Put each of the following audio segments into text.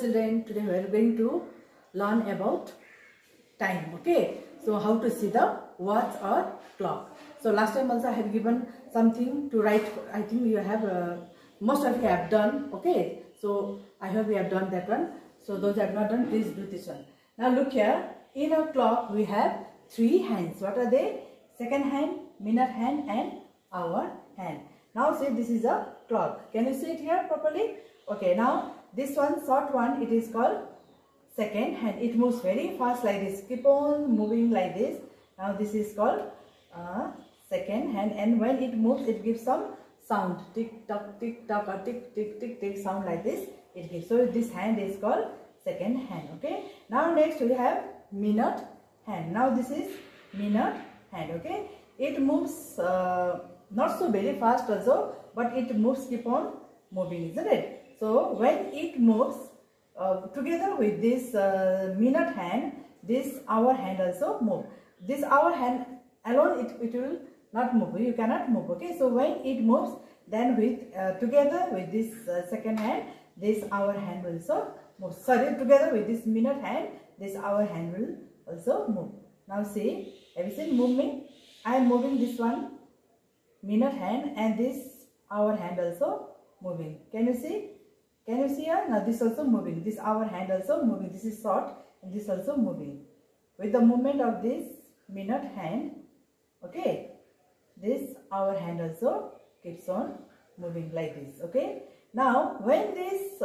children, today we are going to learn about time. Okay, so how to see the watch or clock. So last time also I had given something to write. I think you have most of you have done. Okay, so I hope you have done that one. So those who have not done, please do this one. Now look here, in our clock we have three hands. What are they? Second hand, minute hand and hour hand. Now see, this is a clock. Can you see it here properly? Okay, now this one, short one, it is called second hand. It moves very fast like this. Keep on moving like this. Now this is called second hand, and when it moves, it gives some sound. Tick tock, or tick tick tick tick sound like this. It gives. So this hand is called second hand. Okay. Now next we have minute hand. Now this is minute hand. Okay. It moves not so very fast also, but it moves, keep on moving, isn't it? So when it moves together with this minute hand, this hour hand also move. This hour hand alone, it will not move. You cannot move. Okay. So when it moves, then with together with this second hand, this hour hand will also move. Sorry, together with this minute hand, this hour hand will also move. Now see, have you seen movement? I am moving this one minute hand and this hour hand also moving. Can you see? Can you see here? Now this also moving. This hour hand also moving. This is short and this also moving. With the movement of this minute hand, okay, this hour hand also keeps on moving like this. Okay. Now when this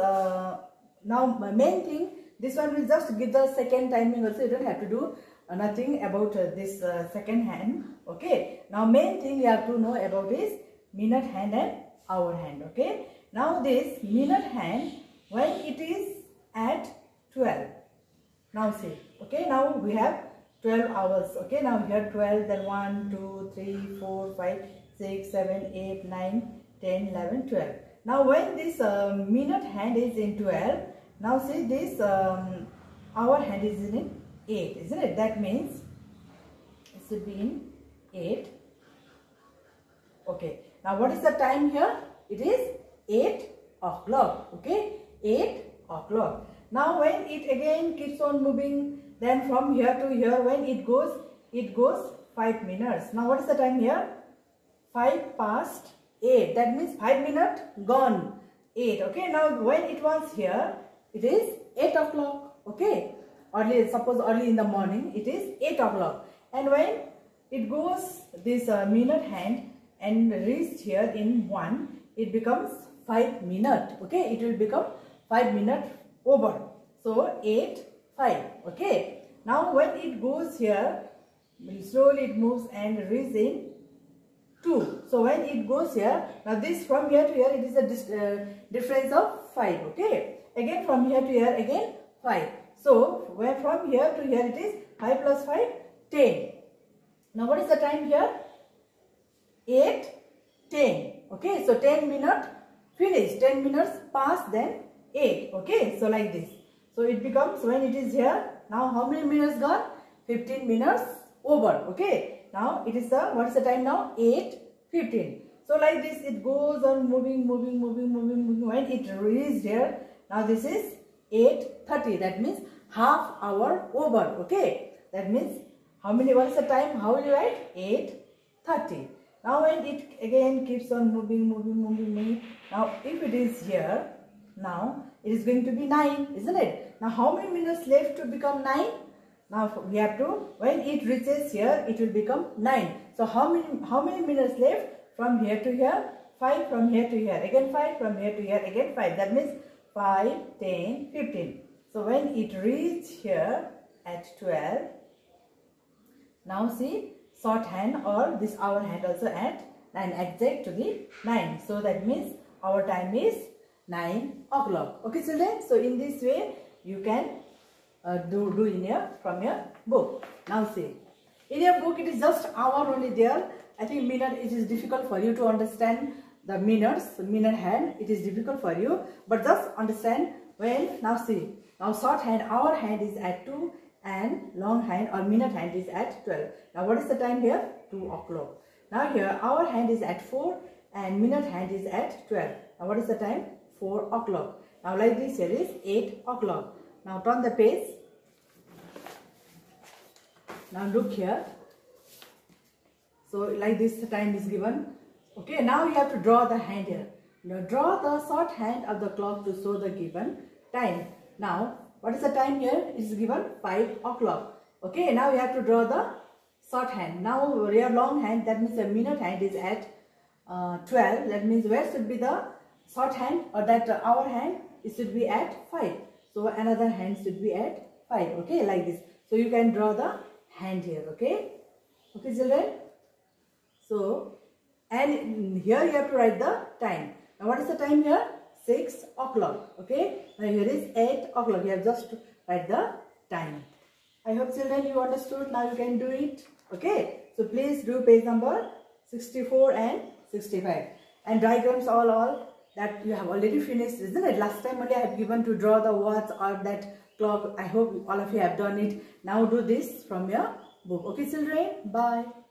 now my main thing, this one will just give the second timing also. You don't have to do nothing about this second hand. Okay. Now main thing you have to know about is minute hand and hour hand. Okay. Now this minute hand, when it is at 12. Now see. Okay. Now we have 12 hours. Okay. Now we have 12, then 1, 2, 3, 4, 5, 6, 7, 8, 9, 10, 11, 12. Now when this minute hand is in 12, now see this hour hand is in 8, isn't it? That means it should be in 8. Okay. Now what is the time here? It is 8 o'clock. Okay. 8 o'clock. Now when it again keeps on moving, then from here to here, when it goes 5 minutes. Now what is the time here? 5 past 8. That means 5 minutes gone. 8. Okay. Now when it was here, it is 8 o'clock. Okay. Early, suppose early in the morning, it is 8 o'clock. And when it goes this minute hand and reached here in 1, it becomes 5 minutes. Okay. It will become 5 minutes over. So 8, 5. Okay. Now when it goes here, slowly it moves and reaches in 2. So when it goes here, now this from here to here, it is a difference of 5. Okay. Again from here to here, again 5. So where from here to here, it is 5 plus 5, 10. Now what is the time here? 8, 10. Okay. So 10 minutes finished. 10 minutes past, then 8. Okay. So like this. So it becomes, when it is here, now how many minutes gone? 15 minutes over. Okay. Now it is the, what is the time now? 8:15. So like this it goes on moving. When it reaches here, now this is 8:30. That means half hour over. Okay. That means how many, what is the time? How will you write? 8:30. Now when it again keeps on moving. Now if it is here, now it is going to be 9, isn't it? Now how many minutes left to become 9? Now we have to, when it reaches here, it will become 9. So how many minutes left? From here to here, 5 from here to here, again 5 from here to here, again 5. That means 5, 10, 15. So when it reaches here at 12, now see, short hand or this hour hand also at 9, exact to the 9. So that means our time is 9 o'clock. Okay children, so in this way you can do in from your book. Now see, in your book it is just hour only there. I think minute, it is difficult for you to understand the minutes, minute hand, it is difficult for you, but just understand when. Now see, now short hand, hour hand is at 2 and long hand or minute hand is at 12. Now what is the time here? 2 o'clock. Now here hour hand is at 4 and minute hand is at 12. Now what is the time? 4 o'clock. Now like this, here is 8 o'clock. Now turn the page. Now look here. So like this the time is given. Okay, now you have to draw the hand here. Now draw the short hand of the clock to show the given time. Now what is the time here? It is given 5 o'clock. Okay, now you have to draw the short hand. Now your long hand, that means the minute hand is at 12. That means where should be the short hand, or that hour hand? It should be at 5. So another hand should be at 5. Okay, like this. So you can draw the hand here. Okay, okay children. So and here you have to write the time. Now what is the time here? 6 o'clock. Okay, now here is 8 o'clock. You have just to write the time. I hope children you understood. Now you can do it. Okay, so please do page number 64 and 65. And diagrams all that you have already finished, isn't it? Last time only I have given to draw the watch or that clock. I hope all of you have done it. Now do this from your book. Okay children, bye.